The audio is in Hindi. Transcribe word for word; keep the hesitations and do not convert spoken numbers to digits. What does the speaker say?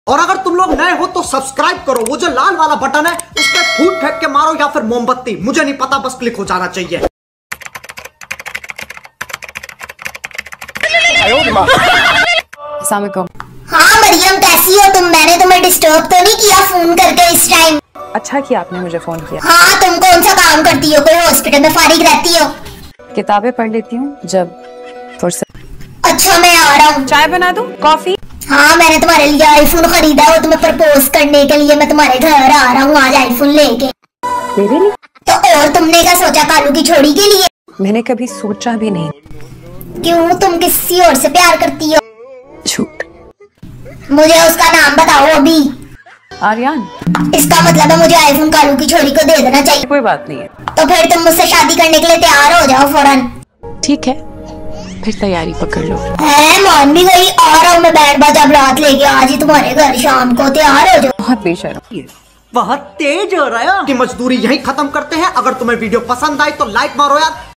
और अगर तुम लोग नए हो तो सब्सक्राइब करो, वो जो लाल वाला बटन है उस पर फूट फेंक के मारो या फिर मोमबत्ती, मुझे नहीं पता, बस क्लिक हो जाना चाहिए। हाँ मरियम कैसी हो तुम? मैंने तुम्हें डिस्टर्ब तो नहीं किया फोन करके इस टाइम? अच्छा किया आपने मुझे फोन किया। हाँ तुम कौन सा काम करती हो? कोई हॉस्पिटल में फारिग रहती हो? किताबें पढ़ लेती हूँ जब फुर्सत। अच्छा मैं आ रहा हूँ। चाय बना दूँ? कॉफी? हाँ मैंने तुम्हारे लिए आईफोन खरीदा है, वो तुम्हें प्रपोज करने के लिए मैं तुम्हारे घर आ रहा हूँ आज आईफोन लेके। मेरे लिए? तो और तुमने क्या सोचा कालू की छोड़ी के लिए? मैंने कभी सोचा भी नहीं। क्यों, तुम किसी और से प्यार करती हो? झूठ। मुझे उसका नाम बताओ अभी। आर्यन। इसका मतलब है मुझे आईफोन कालू की छोड़ी को दे देना चाहिए। कोई बात नहीं है। तो फिर तुम मुझसे शादी करने के लिए तैयार हो जाओ फौरन। ठीक है फिर तैयारी पकड़ लो। है मान भी गई, आ रहा हूँ मैं बैंड बाजा बारात लेके आज ही तुम्हारे घर शाम को, तैयार हो जाओ। बहुत बेशर्म, बहुत तेज हो रहा है। कि मजदूरी यहीं खत्म करते हैं। अगर तुम्हें वीडियो पसंद आई तो लाइक मारो यार।